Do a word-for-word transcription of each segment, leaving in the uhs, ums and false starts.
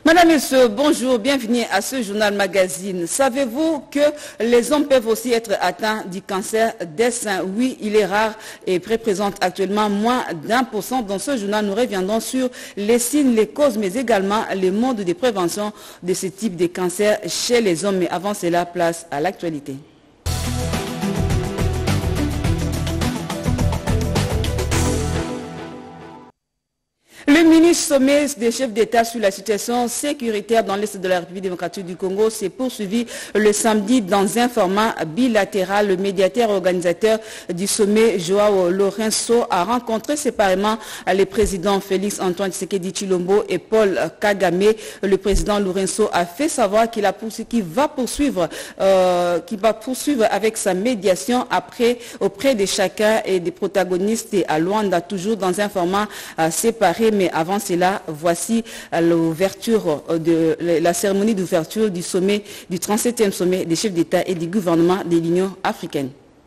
Madame, Monsieur, bonjour, bienvenue à ce journal magazine. Savez-vous que les hommes peuvent aussi être atteints du cancer des seins? Oui, il est rare et représente actuellement moins d'un pour cent. Dans ce journal, nous reviendrons sur les signes, les causes, mais également les modes de prévention de ce type de cancer chez les hommes. Mais avant cela, place à l'actualité. Le ministre sommet des chefs d'État sur la situation sécuritaire dans l'Est de la République démocratique du Congo s'est poursuivi le samedi dans un format bilatéral. Le médiateur organisateur du sommet, Joao Lourenço, a rencontré séparément les présidents Félix Antoine Tshisekedi Tshilombo et Paul Kagame. Le président Lourenço a fait savoir qu'il qu'il va poursuivre, euh, qu'il va poursuivre avec sa médiation après, auprès de chacun et des protagonistes à Luanda, toujours dans un format euh, séparé. Mais avant cela, voici l'ouverture de la cérémonie d'ouverture du sommet, du trente-septième sommet des chefs d'État et du gouvernement de l'Union africaine.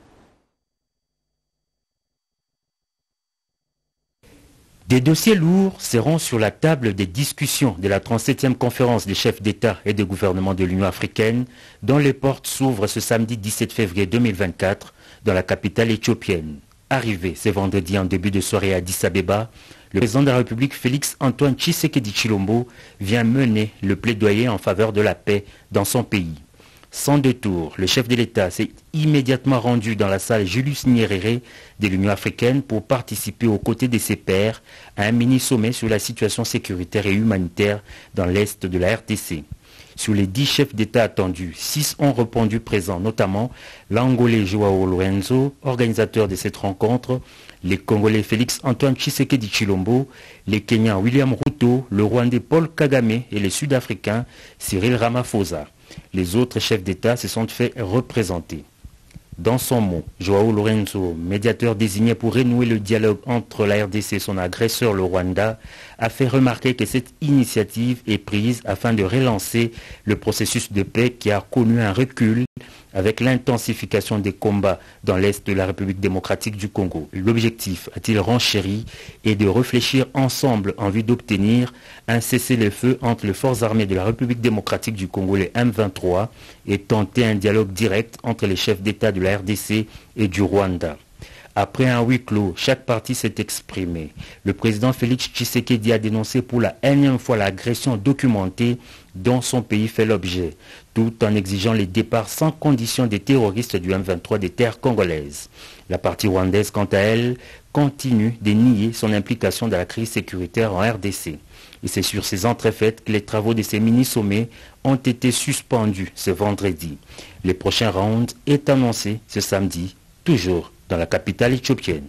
Des dossiers lourds seront sur la table des discussions de la trente-septième conférence des chefs d'État et de gouvernement de l'Union africaine, dont les portes s'ouvrent ce samedi dix-sept février deux mille vingt-quatre dans la capitale éthiopienne. Arrivé ce vendredi en début de soirée à Addis Abeba, le président de la République Félix Antoine Tshisekedi Tshilombo vient mener le plaidoyer en faveur de la paix dans son pays. Sans détour, le chef de l'État s'est immédiatement rendu dans la salle Julius Nyerere de l'Union africaine pour participer aux côtés de ses pairs à un mini-sommet sur la situation sécuritaire et humanitaire dans l'Est de la R D C. Sur les dix chefs d'État attendus, six ont répondu présents, notamment l'Angolais Joao Lourenço, organisateur de cette rencontre, les Congolais Félix Antoine Tshisekedi Tshilombo, les Kenyans William Ruto, le Rwandais Paul Kagame et les Sud-Africains Cyril Ramaphosa. Les autres chefs d'État se sont fait représenter. Dans son mot, Joao Lourenço, médiateur désigné pour renouer le dialogue entre la R D C et son agresseur le Rwanda, a fait remarquer que cette initiative est prise afin de relancer le processus de paix qui a connu un recul avec l'intensification des combats dans l'Est de la République démocratique du Congo. L'objectif, a-t-il renchéri, est de réfléchir ensemble en vue d'obtenir un cessez-le-feu entre les forces armées de la République démocratique du Congo, les M vingt-trois, et tenter un dialogue direct entre les chefs d'État de la R D C et du Rwanda. Après un huis clos, chaque parti s'est exprimé. Le président Félix Tshisekedi a dénoncé pour la énième fois l'agression documentée dont son pays fait l'objet, tout en exigeant les départs sans condition des terroristes du M vingt-trois des terres congolaises. La partie rwandaise, quant à elle, continue de nier son implication dans la crise sécuritaire en R D C. Et c'est sur ces entrefaites que les travaux de ces mini-sommets ont été suspendus ce vendredi. Le prochain round est annoncé ce samedi, toujours dans la capitale éthiopienne.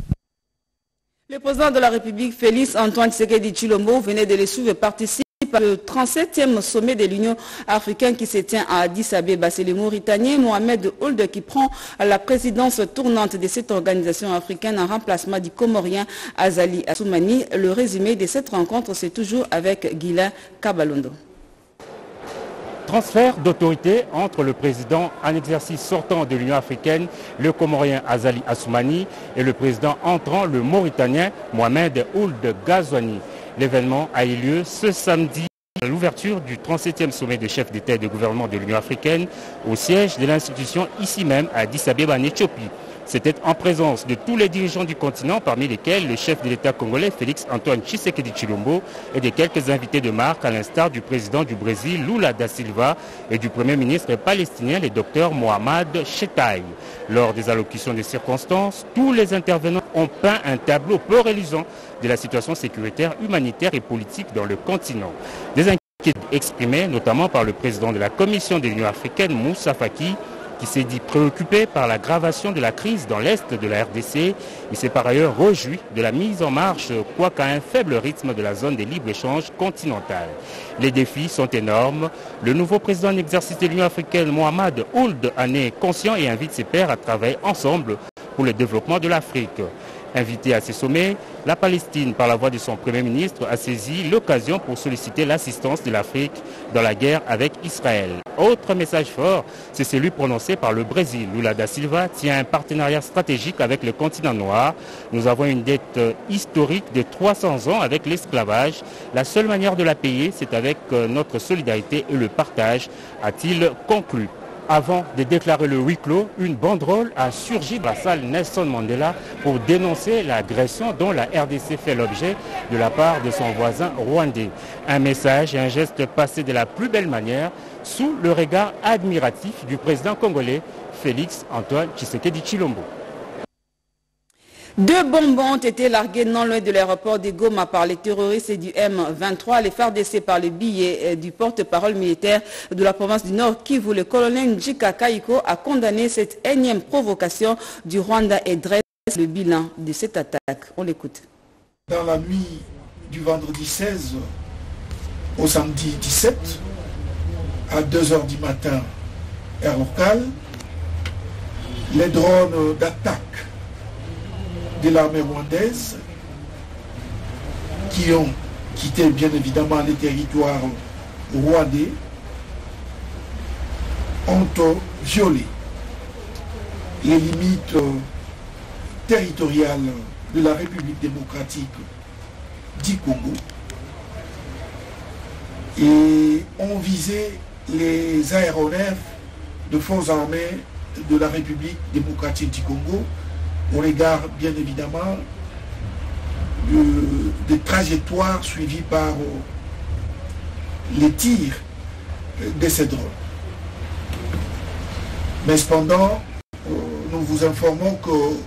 Le président de la République, Félix Antoine Tshisekedi Tshilombo, venait de le suivre et participe au trente-septième sommet de l'Union africaine qui se tient à Addis Abeba. C'est le Mauritanien Mohamed Ould qui prend la présidence tournante de cette organisation africaine en remplacement du Comorien Azali Assoumani. Le résumé de cette rencontre, c'est toujours avec Guilain Kabalondo. Transfert d'autorité entre le président en exercice sortant de l'Union africaine, le Comorien Azali Assoumani, et le président entrant, le Mauritanien Mohamed Ould Ghazouani. L'événement a eu lieu ce samedi à l'ouverture du trente-septième sommet des chefs d'État et de gouvernement de l'Union africaine au siège de l'institution ici même à Addis Abeba en Éthiopie. C'était en présence de tous les dirigeants du continent, parmi lesquels le chef de l'État congolais Félix Antoine Tshisekedi Tshilombo et de quelques invités de marque à l'instar du président du Brésil Lula da Silva et du premier ministre palestinien le docteur Mohamed Chettaï. Lors des allocutions des circonstances, tous les intervenants ont peint un tableau peu reluisant de la situation sécuritaire, humanitaire et politique dans le continent. Des inquiétudes exprimées notamment par le président de la Commission de l'Union africaine, Moussa Faki, qui s'est dit préoccupé par l'aggravation de la crise dans l'Est de la R D C. Il s'est par ailleurs réjoui de la mise en marche, quoiqu'à un faible rythme, de la zone de libre-échange continentale. Les défis sont énormes. Le nouveau président en exercice de l'Union africaine, Mohamed Ould, en est conscient et invite ses pairs à travailler ensemble pour le développement de l'Afrique. Invitée à ces sommets, la Palestine, par la voix de son Premier ministre, a saisi l'occasion pour solliciter l'assistance de l'Afrique dans la guerre avec Israël. Autre message fort, c'est celui prononcé par le Brésil. Lula da Silva tient un partenariat stratégique avec le continent noir. Nous avons une dette historique de trois cents ans avec l'esclavage. La seule manière de la payer, c'est avec notre solidarité et le partage, a-t-il conclu. Avant de déclarer le huis clos, une banderole a surgi dans la salle Nelson Mandela pour dénoncer l'agression dont la R D C fait l'objet de la part de son voisin rwandais. Un message et un geste passé de la plus belle manière sous le regard admiratif du président congolais Félix Antoine Tshisekedi Tshilombo. Deux bombes ont été larguées non loin de l'aéroport de Goma par les terroristes du M vingt-trois. Les F A R D C par le billet du porte-parole militaire de la province du Nord Kivu, le colonel Njika Kaiko, a condamné cette énième provocation du Rwanda et dresse le bilan de cette attaque. On l'écoute. Dans la nuit du vendredi seize au samedi dix-sept, à deux heures du matin, heure locale, les drones d'attaque de l'armée rwandaise qui ont quitté bien évidemment les territoires rwandais ont violé les limites territoriales de la République démocratique du Congo et ont visé les aéronefs de forces armées de la République démocratique du Congo au regard, bien évidemment, de, des trajectoires suivies par euh, les tirs de ces drones. Mais cependant, euh, nous vous informons que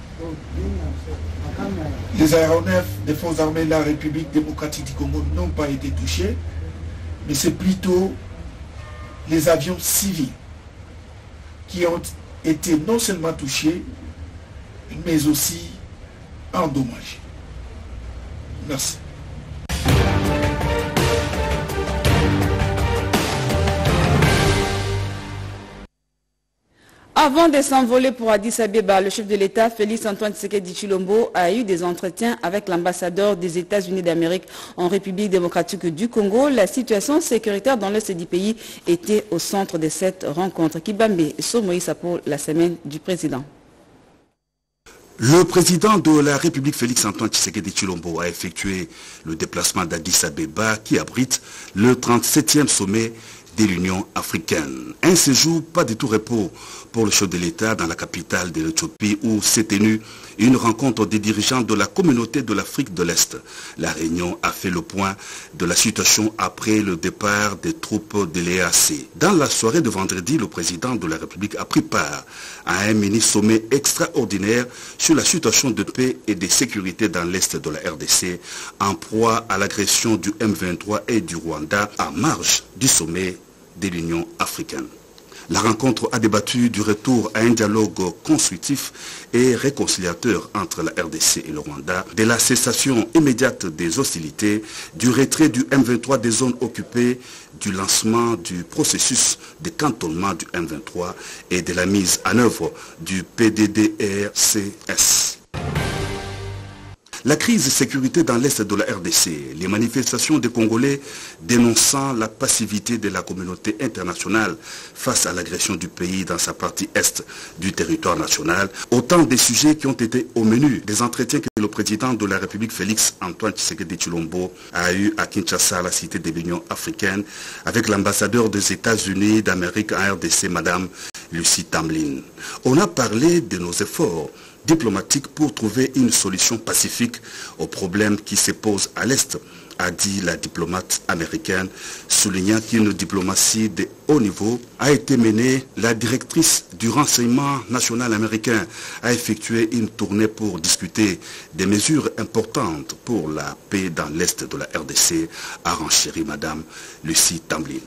les aéronefs des forces armées de la République démocratique du Congo n'ont pas été touchés, mais c'est plutôt les avions civils qui ont été non seulement touchés, mais aussi endommagés. Merci. Avant de s'envoler pour Addis Abeba, le chef de l'État, Félix Antoine Tshisekedi Tshilombo, a eu des entretiens avec l'ambassadeur des États-Unis d'Amérique en République démocratique du Congo. La situation sécuritaire dans l'est du pays était au centre de cette rencontre. Kibambe Somoïsa pour la semaine du président. Le président de la République Félix Antoine Tshisekedi Tshilombo a effectué le déplacement d'Addis Abeba qui abrite le trente-septième sommet de l'Union africaine. Un séjour pas du tout repos pour le chef de l'État dans la capitale de l'Éthiopie où s'est tenue une rencontre des dirigeants de la communauté de l'Afrique de l'Est. La réunion a fait le point de la situation après le départ des troupes de l'E A C. Dans la soirée de vendredi, le président de la République a pris part à un mini-sommet extraordinaire sur la situation de paix et de sécurité dans l'Est de la R D C, en proie à l'agression du M vingt-trois et du Rwanda en marge du sommet de l'Union africaine. La rencontre a débattu du retour à un dialogue constructif et réconciliateur entre la R D C et le Rwanda, de la cessation immédiate des hostilités, du retrait du M vingt-trois des zones occupées, du lancement du processus de cantonnement du M vingt-trois et de la mise en œuvre du P D D R C S. La crise de sécurité dans l'Est de la R D C, les manifestations des Congolais dénonçant la passivité de la communauté internationale face à l'agression du pays dans sa partie Est du territoire national, autant de sujets qui ont été au menu des entretiens que le président de la République Félix Antoine Tshisekedi Tshilombo a eu à Kinshasa, la cité de l'Union africaine, avec l'ambassadeur des États-Unis d'Amérique en R D C, Madame Lucie Tamlin. On a parlé de nos efforts diplomatique pour trouver une solution pacifique aux problèmes qui se posent à l'Est, a dit la diplomate américaine, soulignant qu'une diplomatie de haut niveau a été menée. La directrice du renseignement national américain a effectué une tournée pour discuter des mesures importantes pour la paix dans l'Est de la R D C, a renchéri Madame Lucie Tamlin.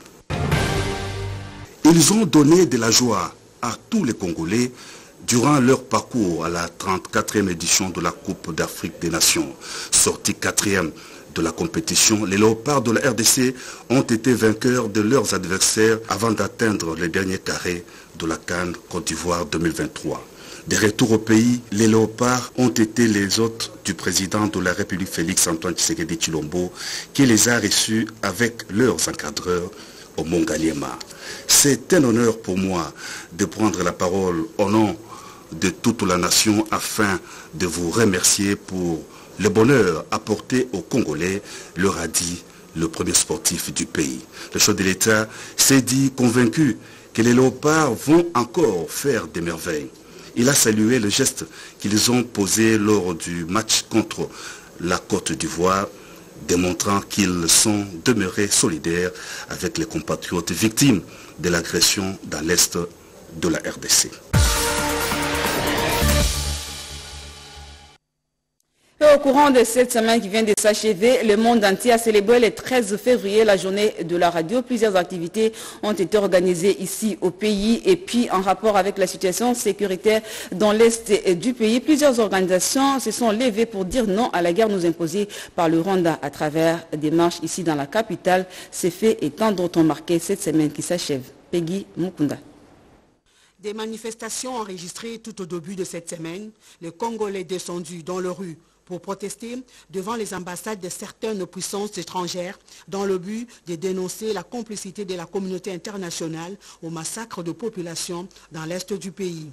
Ils ont donné de la joie à tous les Congolais durant leur parcours à la trente-quatrième édition de la Coupe d'Afrique des Nations. Sortis quatrième de la compétition, les léopards de la R D C ont été vainqueurs de leurs adversaires avant d'atteindre les derniers carrés de la CAN Côte d'Ivoire deux mille vingt-trois. De retour au pays, les léopards ont été les hôtes du président de la République Félix Antoine Tshisekedi Tshilombo qui les a reçus avec leurs encadreurs au Mont Ngaliema. C'est un honneur pour moi de prendre la parole au nom de toute la nation afin de vous remercier pour le bonheur apporté aux Congolais, leur a dit le premier sportif du pays. Le chef de l'État s'est dit convaincu que les léopards vont encore faire des merveilles. Il a salué le geste qu'ils ont posé lors du match contre la Côte d'Ivoire, démontrant qu'ils sont demeurés solidaires avec les compatriotes victimes de l'agression dans l'Est de la R D C. Et au courant de cette semaine qui vient de s'achever, le monde entier a célébré le treize février la journée de la radio. Plusieurs activités ont été organisées ici au pays et puis en rapport avec la situation sécuritaire dans l'Est du pays. Plusieurs organisations se sont levées pour dire non à la guerre nous imposée par le Rwanda à travers des marches ici dans la capitale. Ces faits et tant d'autres ont marqué cette semaine qui s'achève. Peggy Mukunda. Des manifestations enregistrées tout au début de cette semaine, les Congolais descendus dans les rues pour protester devant les ambassades de certaines puissances étrangères dans le but de dénoncer la complicité de la communauté internationale au massacre de populations dans l'est du pays.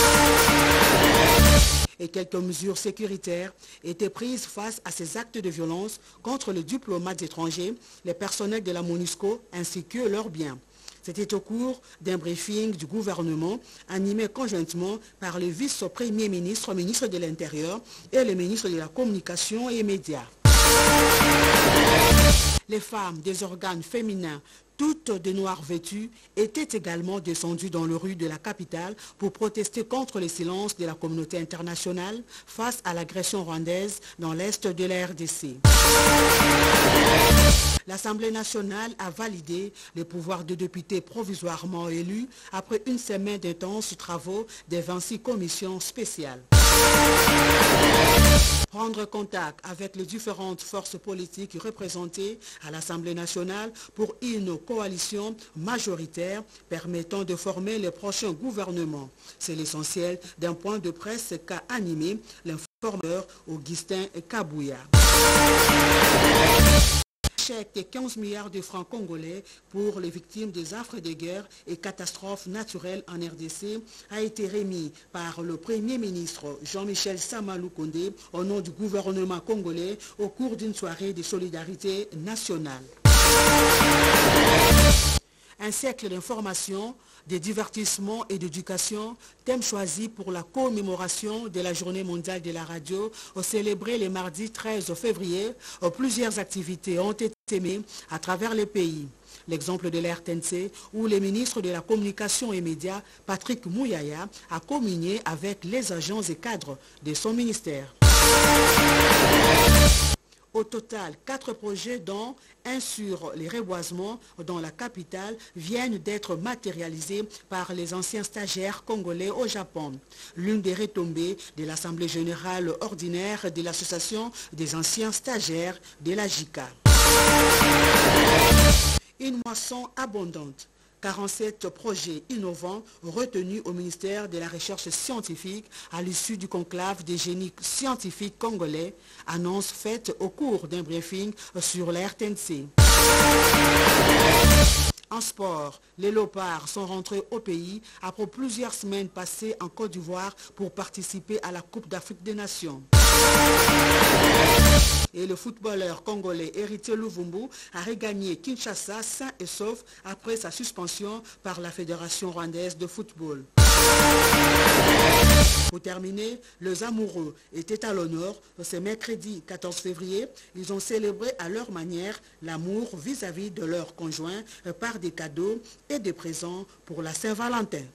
Et quelques mesures sécuritaires étaient prises face à ces actes de violence contre les diplomates étrangers, les personnels de la MONUSCO ainsi que leurs biens. C'était au cours d'un briefing du gouvernement animé conjointement par le vice-premier ministre, ministre de l'Intérieur et le ministre de la Communication et Médias. Les femmes des organes féminins, toutes de noir vêtues, étaient également descendues dans les rues de la capitale pour protester contre le silence de la communauté internationale face à l'agression rwandaise dans l'est de la R D C. L'Assemblée nationale a validé le pouvoir de députés provisoirement élus après une semaine d'intenses travaux des vingt-six commissions spéciales. Prendre contact avec les différentes forces politiques représentées à l'Assemblée nationale pour une coalition majoritaire permettant de former le prochain gouvernement. C'est l'essentiel d'un point de presse qu'a animé l'informateur Augustin Kabouya. Chèque de quinze milliards de francs congolais pour les victimes des affres de guerre et catastrophes naturelles en R D C a été remis par le Premier ministre Jean-Michel Sama Lukonde au nom du gouvernement congolais au cours d'une soirée de solidarité nationale. Un siècle d'information, de divertissement et d'éducation, thème choisi pour la commémoration de la Journée mondiale de la radio, célébrée le mardi treize février. Plusieurs activités ont été menées à travers le pays. L'exemple de l'R T N C, où le ministre de la Communication et Médias, Patrick Mouyaya, a communié avec les agents et cadres de son ministère. Au total, quatre projets, dont un sur les reboisements dans la capitale, viennent d'être matérialisés par les anciens stagiaires congolais au Japon. L'une des retombées de l'Assemblée générale ordinaire de l'Association des anciens stagiaires de la J I C A. Une moisson abondante. quarante-sept projets innovants retenus au ministère de la Recherche scientifique à l'issue du conclave des génies scientifiques congolais, annonce faite au cours d'un briefing sur la R T N C. En sport, les léopards sont rentrés au pays après plusieurs semaines passées en Côte d'Ivoire pour participer à la Coupe d'Afrique des Nations. Et le footballeur congolais Héritier Louvumbu a regagné Kinshasa sain et sauf après sa suspension par la Fédération rwandaise de football. Pour terminer, les amoureux étaient à l'honneur. Ce mercredi quatorze février, ils ont célébré à leur manière l'amour vis-à-vis de leurs conjoints par des cadeaux et des présents pour la Saint-Valentin.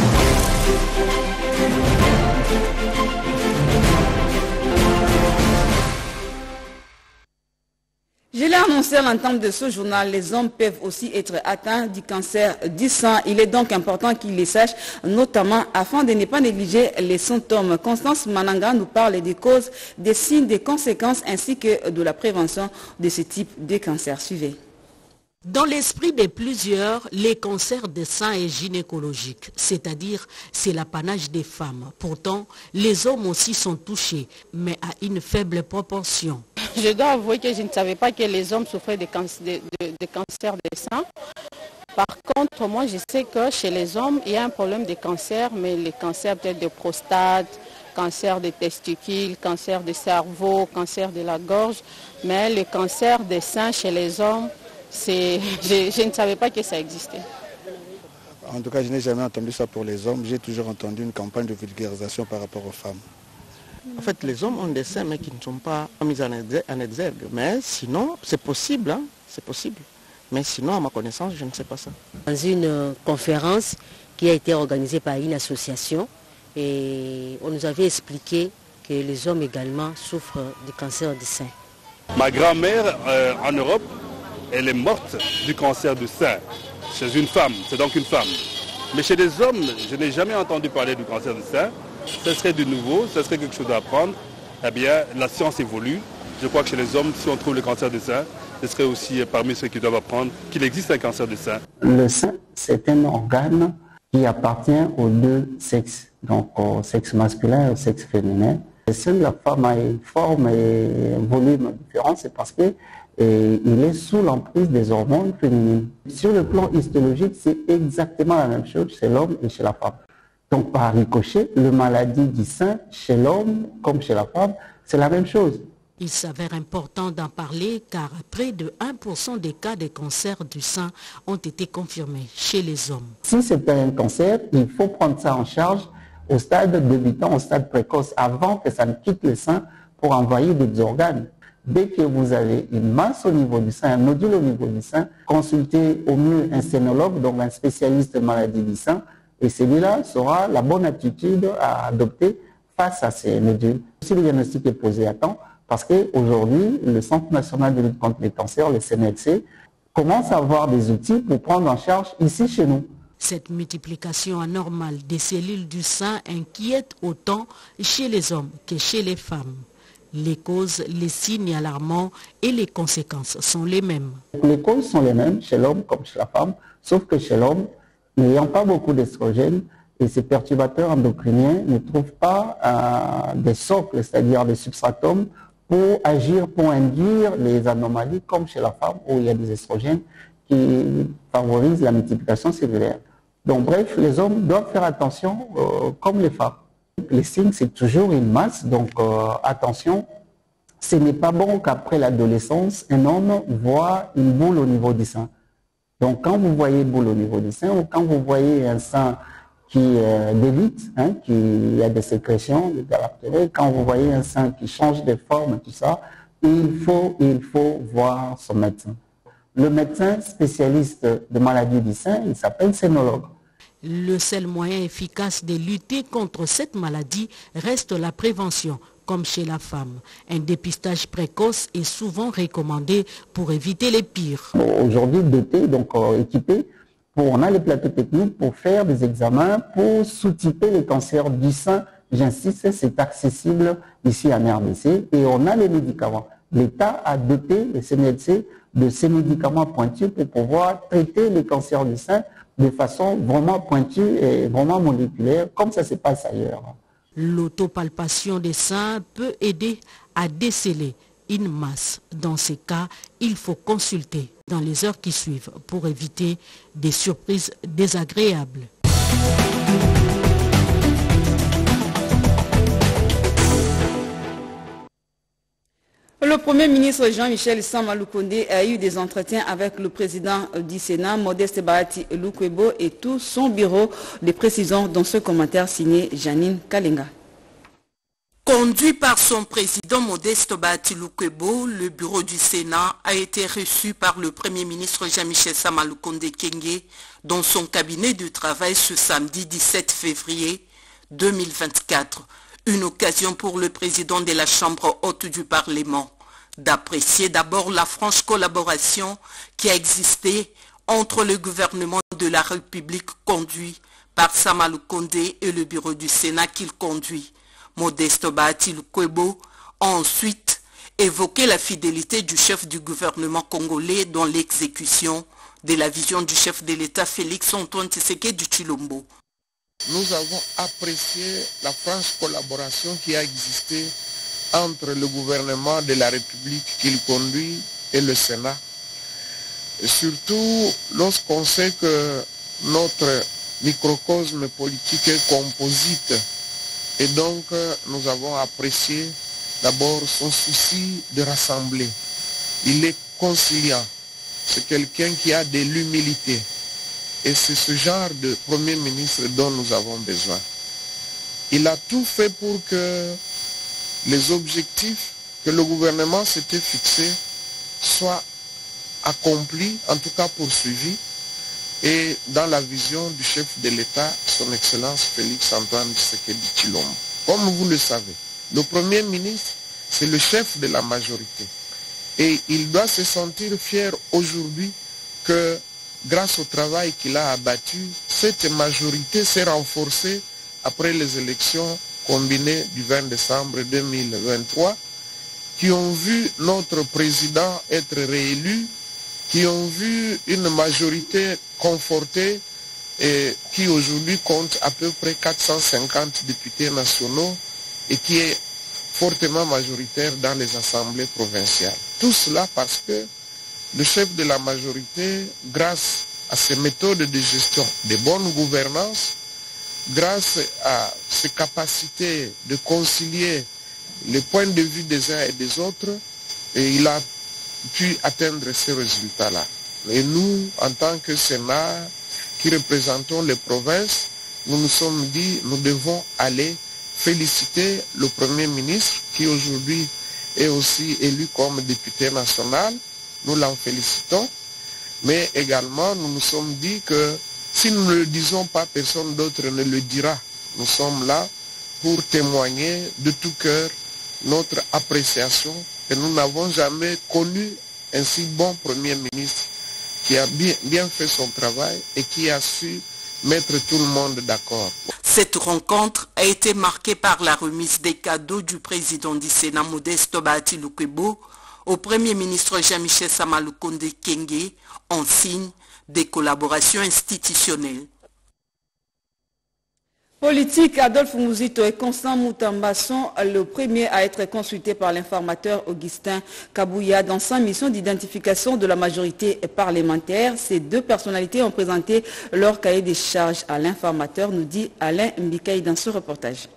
Je l'ai annoncé à l'entente de ce journal, les hommes peuvent aussi être atteints du cancer du sang. Il est donc important qu'ils les sachent, notamment afin de ne pas négliger les symptômes. Constance Mananga nous parle des causes, des signes, des conséquences ainsi que de la prévention de ce type de cancer. Suivez. Dans l'esprit de plusieurs, les cancers des seins est gynécologique, c'est-à-dire c'est l'apanage des femmes. Pourtant, les hommes aussi sont touchés, mais à une faible proportion. Je dois avouer que je ne savais pas que les hommes souffraient de, cancer, de, de, de cancer des seins. Par contre, moi je sais que chez les hommes, il y a un problème de cancer, mais les cancers peut-être de prostate, cancer des testicules, cancer du cerveau, cancer de la gorge, mais le cancer des seins chez les hommes, c'est, je, je ne savais pas que ça existait. En tout cas, je n'ai jamais entendu ça pour les hommes. J'ai toujours entendu une campagne de vulgarisation par rapport aux femmes. En fait, les hommes ont des seins, mais qui ne sont pas mis en exergue. Mais sinon, c'est possible, hein, c'est possible. Mais sinon, à ma connaissance, je ne sais pas ça. Dans une conférence qui a été organisée par une association, et on nous avait expliqué que les hommes également souffrent du cancer du sein. Ma grand-mère, euh, en Europe, elle est morte du cancer du sein. Chez une femme, c'est donc une femme. Mais chez les hommes, je n'ai jamais entendu parler du cancer du sein. Ce serait du nouveau, ce serait quelque chose à apprendre. Eh bien, la science évolue. Je crois que chez les hommes, si on trouve le cancer du sein, ce serait aussi parmi ceux qui doivent apprendre qu'il existe un cancer du sein. Le sein, c'est un organe qui appartient aux deux sexes, donc au sexe masculin et au sexe féminin. Et si la femme a une forme et un volume différent, c'est parce que et il est sous l'emprise des hormones féminines. Sur le plan histologique, c'est exactement la même chose chez l'homme et chez la femme. Donc par ricochet, la maladie du sein, chez l'homme comme chez la femme, c'est la même chose. Il s'avère important d'en parler car près de un pour cent des cas de cancer du sein ont été confirmés chez les hommes. Si c'est un cancer, il faut prendre ça en charge au stade débutant, au stade précoce, avant que ça ne quitte le sein pour envahir d'autres organes. Dès que vous avez une masse au niveau du sein, un nodule au niveau du sein, consultez au mieux un sénologue, donc un spécialiste de maladie du sein, et celui-là sera la bonne attitude à adopter face à ces nodules. Si le diagnostic est posé à temps, parce qu'aujourd'hui, le Centre national de lutte contre les cancers, le C N L C, commence à avoir des outils pour prendre en charge ici chez nous. Cette multiplication anormale des cellules du sein inquiète autant chez les hommes que chez les femmes. Les causes, les signes alarmants et les conséquences sont les mêmes. Les causes sont les mêmes chez l'homme comme chez la femme, sauf que chez l'homme, n'ayant pas beaucoup d'estrogène, et ces perturbateurs endocriniens ne trouvent pas euh, des socles, c'est-à-dire des substratums, pour agir, pour induire les anomalies comme chez la femme où il y a des estrogènes qui favorisent la multiplication cellulaire. Donc bref, les hommes doivent faire attention euh, comme les femmes. Les signes, c'est toujours une masse, donc euh, attention, ce n'est pas bon qu'après l'adolescence, un homme voit une boule au niveau du sein. Donc quand vous voyez une boule au niveau du sein, ou quand vous voyez un sein qui euh, débite, hein, qui a des sécrétions, des galactérés, quand vous voyez un sein qui change de forme, tout ça, il faut, il faut voir son médecin. Le médecin spécialiste de maladie du sein, il s'appelle sénologue. Le seul moyen efficace de lutter contre cette maladie reste la prévention, comme chez la femme. Un dépistage précoce est souvent recommandé pour éviter les pires. Aujourd'hui, doté, donc euh, équipé, pour, on a les plateaux techniques pour faire des examens, pour sous-typer les cancers du sein. J'insiste, c'est accessible ici à R D C et on a les médicaments. L'État a doté le C N L C de ces médicaments pointus pour pouvoir traiter les cancers du sein de façon vraiment pointue et vraiment moléculaire, comme ça se passe ailleurs. L'autopalpation des seins peut aider à déceler une masse. Dans ces cas, il faut consulter dans les heures qui suivent pour éviter des surprises désagréables. Le Premier ministre Jean-Michel Sama Lukonde a eu des entretiens avec le président du Sénat, Modeste Bahati Lukwebo, et tout son bureau. Des précisions dans ce commentaire signé Janine Kalenga. Conduit par son président Modeste Bahati Lukwebo, le bureau du Sénat a été reçu par le Premier ministre Jean-Michel Sama Lukonde Kyenge dans son cabinet de travail ce samedi dix-sept février deux mille vingt-quatre. Une occasion pour le président de la Chambre haute du Parlement d'apprécier d'abord la franche collaboration qui a existé entre le gouvernement de la République conduit par Sama Lukonde et le bureau du Sénat qu'il conduit. Modeste Bahati Lukwebo a ensuite évoqué la fidélité du chef du gouvernement congolais dans l'exécution de la vision du chef de l'État Félix Antoine Tshisekedi Tshilombo. Nous avons apprécié la franche collaboration qui a existé entre le gouvernement de la République qu'il conduit et le Sénat. Et surtout lorsqu'on sait que notre microcosme politique est composite. Et donc nous avons apprécié d'abord son souci de rassembler. Il est conciliant. C'est quelqu'un qui a de l'humilité. Et c'est ce genre de Premier ministre dont nous avons besoin. Il a tout fait pour que les objectifs que le gouvernement s'était fixés soient accomplis, en tout cas poursuivis, et dans la vision du chef de l'État, son Excellence Félix Antoine Tshisekedi Tshilombo. Comme vous le savez, le Premier ministre, c'est le chef de la majorité. Et il doit se sentir fier aujourd'hui que, grâce au travail qu'il a abattu, cette majorité s'est renforcée après les élections combinées du vingt décembre deux mille vingt-trois, qui ont vu notre président être réélu, qui ont vu une majorité confortée et qui aujourd'hui compte à peu près quatre cent cinquante députés nationaux et qui est fortement majoritaire dans les assemblées provinciales. Tout cela parce que le chef de la majorité, grâce à ses méthodes de gestion, de bonne gouvernance, grâce à ses capacités de concilier les points de vue des uns et des autres, et il a pu atteindre ces résultats-là. Et nous, en tant que Sénat, qui représentons les provinces, nous nous sommes dit, nous devons aller féliciter le Premier ministre, qui aujourd'hui est aussi élu comme député national. Nous l'en félicitons. Mais également, nous nous sommes dit que si nous ne le disons pas, personne d'autre ne le dira. Nous sommes là pour témoigner de tout cœur notre appréciation. Et nous n'avons jamais connu un si bon Premier ministre qui a bien, bien fait son travail et qui a su mettre tout le monde d'accord. Cette rencontre a été marquée par la remise des cadeaux du président du Sénat Modeste Bahati Lukwebo au Premier ministre Jean-Michel Sama Lukonde Kyenge en signe des collaborations institutionnelles. Politique, Adolphe Mouzito et Constant Moutamba sont le premier à être consultés par l'informateur Augustin Kabouya dans sa mission d'identification de la majorité parlementaire. Ces deux personnalités ont présenté leur cahier des charges à l'informateur, nous dit Alain Mbikaï dans ce reportage.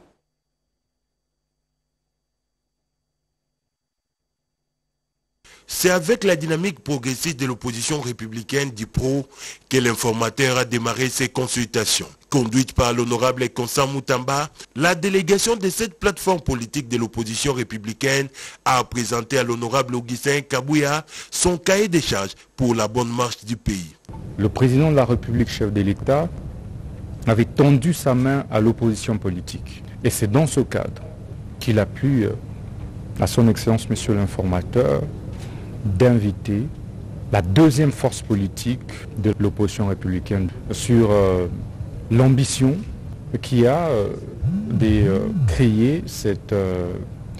C'est avec la dynamique progressiste de l'opposition républicaine d'I P R O que l'informateur a démarré ses consultations. Conduite par l'honorable Constant Moutamba, la délégation de cette plateforme politique de l'opposition républicaine a présenté à l'honorable Augustin Kabouya son cahier des charges pour la bonne marche du pays. Le président de la République, chef de l'État, avait tendu sa main à l'opposition politique. Et c'est dans ce cadre qu'il a plu à son Excellence, Monsieur l'informateur, d'inviter la deuxième force politique de l'opposition républicaine sur euh, l'ambition qui a euh, de euh, créer cette euh,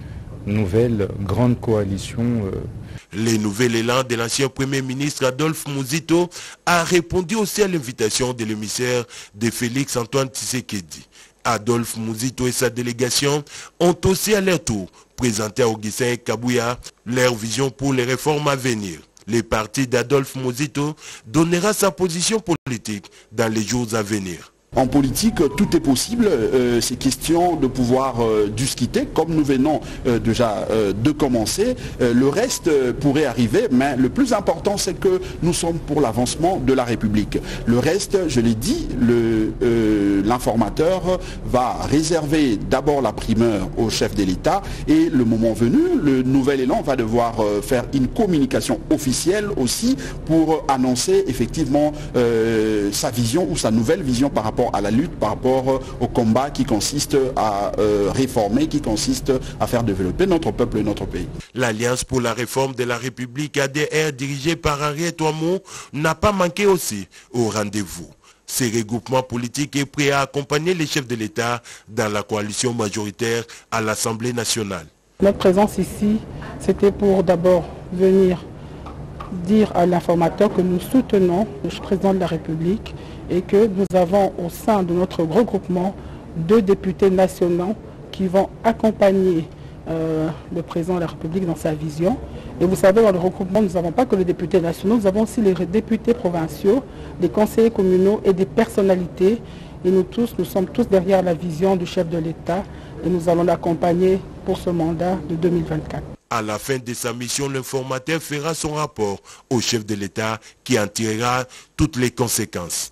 nouvelle grande coalition. Euh. Le nouvel élan de l'ancien Premier ministre Adolphe Mouzito a répondu aussi à l'invitation de l'émissaire de Félix Antoine Tshisekedi. Adolphe Mouzito et sa délégation ont aussi à leur tour présenté à Augustin Kabouya leur vision pour les réformes à venir. Le parti d'Adolphe Mouzito donnera sa position politique dans les jours à venir. En politique, tout est possible. Euh, c'est question de pouvoir euh, discuter, comme nous venons euh, déjà euh, de commencer. Euh, le reste euh, pourrait arriver, mais le plus important, c'est que nous sommes pour l'avancement de la République. Le reste, je l'ai dit, le, euh, l'informateur va réserver d'abord la primeur au chef de l'État et le moment venu, le nouvel élan va devoir euh, faire une communication officielle aussi pour annoncer effectivement euh, sa vision ou sa nouvelle vision par rapport à la lutte, par rapport au combat qui consiste à euh, réformer, qui consiste à faire développer notre peuple et notre pays. L'Alliance pour la réforme de la République A D R dirigée par Henriette Ouamou n'a pas manqué aussi au rendez-vous. Ce regroupement politique est prêt à accompagner les chefs de l'État dans la coalition majoritaire à l'Assemblée nationale. Notre présence ici, c'était pour d'abord venir dire à l'informateur que nous soutenons le président de la République et que nous avons au sein de notre regroupement deux députés nationaux qui vont accompagner euh, le président de la République dans sa vision. Et vous savez, dans le regroupement, nous n'avons pas que les députés nationaux, nous avons aussi les députés provinciaux, les conseillers communaux et des personnalités. Et nous tous, nous sommes tous derrière la vision du chef de l'État et nous allons l'accompagner pour ce mandat de deux mille vingt-quatre. À la fin de sa mission, l'informateur fera son rapport au chef de l'État qui en tirera toutes les conséquences.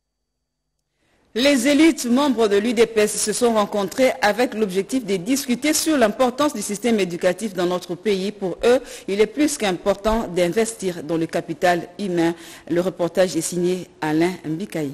Les élites membres de l'U D P S se sont rencontrées avec l'objectif de discuter sur l'importance du système éducatif dans notre pays. Pour eux, il est plus qu'important d'investir dans le capital humain. Le reportage est signé Alain Mbikaï.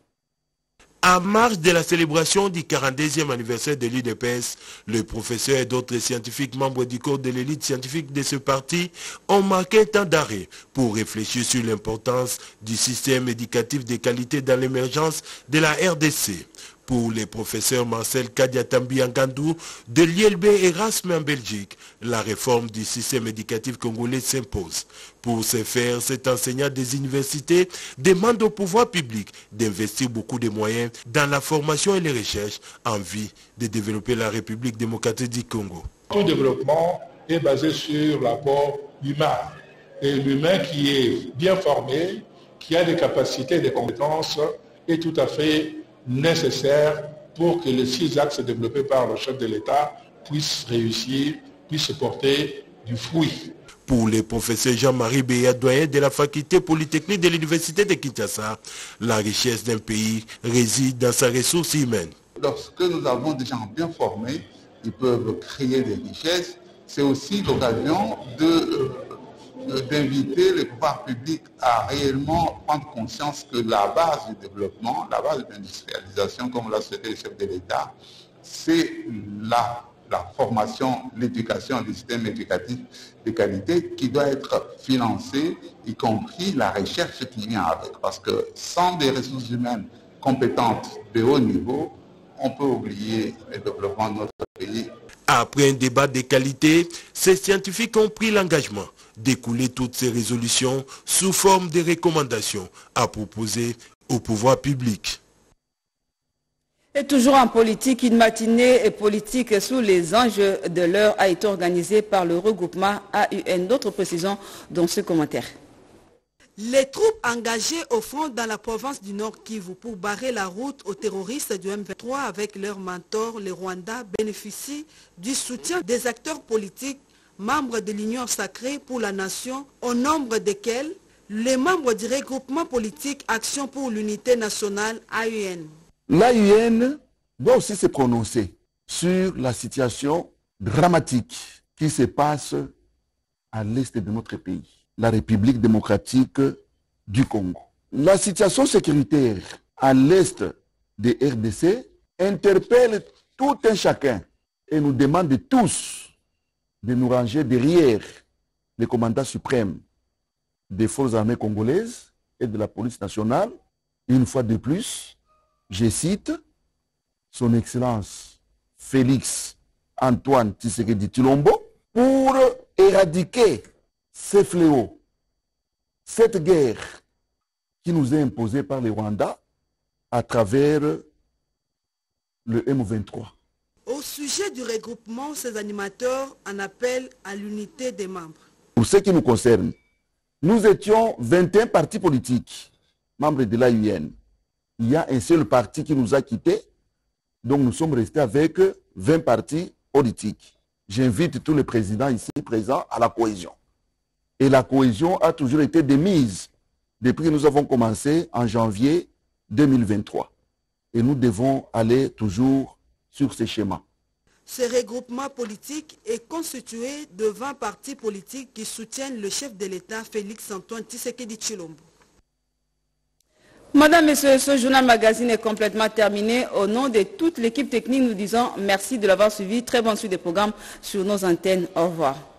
À marge de la célébration du quarante-deuxième anniversaire de l'U D P S, le professeur et d'autres scientifiques membres du corps de l'élite scientifique de ce parti ont marqué un temps d'arrêt pour réfléchir sur l'importance du système éducatif de qualité dans l'émergence de la R D C. Pour les professeurs Marcel Kadiatambi Ngandou de l'I L B Erasme en Belgique, la réforme du système éducatif congolais s'impose. Pour ce faire, cet enseignant des universités demande au pouvoir public d'investir beaucoup de moyens dans la formation et les recherches en vue de développer la République démocratique du Congo. Tout développement est basé sur l'apport humain. Et l'humain qui est bien formé, qui a des capacités et des compétences, est tout à fait nécessaire pour que les six axes développés par le chef de l'État puissent réussir, puissent porter du fruit. Pour le professeur Jean-Marie Béa, doyen de la faculté polytechnique de l'université de Kinshasa, la richesse d'un pays réside dans sa ressource humaine. Lorsque nous avons des gens bien formés, ils peuvent créer des richesses. C'est aussi l'occasion de d'inviter les pouvoirs publics à réellement prendre conscience que la base du développement, la base de l'industrialisation, comme l'a souhaité le chef de l'État, c'est la, la formation, l'éducation, le système éducatif de qualité qui doit être financé, y compris la recherche qui vient avec. Parce que sans des ressources humaines compétentes de haut niveau, on peut oublier le développement de notre pays. Après un débat de qualité, ces scientifiques ont pris l'engagement d'écouler toutes ces résolutions sous forme de recommandations à proposer au pouvoir public. Et toujours en politique, une matinée politique sous les enjeux de l'heure a été organisée par le regroupement A U N. D'autres précisions dans ce commentaire. Les troupes engagées au front dans la province du Nord Kivu pour barrer la route aux terroristes du M vingt-trois avec leur mentor, le Rwanda, bénéficient du soutien des acteurs politiques, membres de l'Union sacrée pour la nation, au nombre desquels les membres du regroupement politique Action pour l'unité nationale A U N. L'A U N doit aussi se prononcer sur la situation dramatique qui se passe à l'est de notre pays, la République démocratique du Congo. La situation sécuritaire à l'est de R D C interpelle tout un chacun et nous demande tous de nous ranger derrière le commandant suprême des forces armées congolaises et de la police nationale. Une fois de plus, je cite son Excellence Félix Antoine Tshisekedi Tshilombo pour éradiquer ces fléaux, cette guerre qui nous est imposée par les Rwandais à travers le M vingt-trois. Au sujet du regroupement, ces animateurs en appellent à l'unité des membres. Pour ce qui nous concerne, nous étions vingt et un partis politiques, membres de l'A U N. Il y a un seul parti qui nous a quittés, donc nous sommes restés avec vingt partis politiques. J'invite tous les présidents ici présents à la cohésion. Et la cohésion a toujours été de mise depuis que nous avons commencé en janvier deux mille vingt-trois. Et nous devons aller toujours sur ces schémas. Ce regroupement politique est constitué de vingt partis politiques qui soutiennent le chef de l'État Félix Antoine Tshisekedi Tshilombo. Madame, Messieurs, ce journal magazine est complètement terminé. Au nom de toute l'équipe technique, nous disons merci de l'avoir suivi. Très bonne suite des programmes sur nos antennes. Au revoir.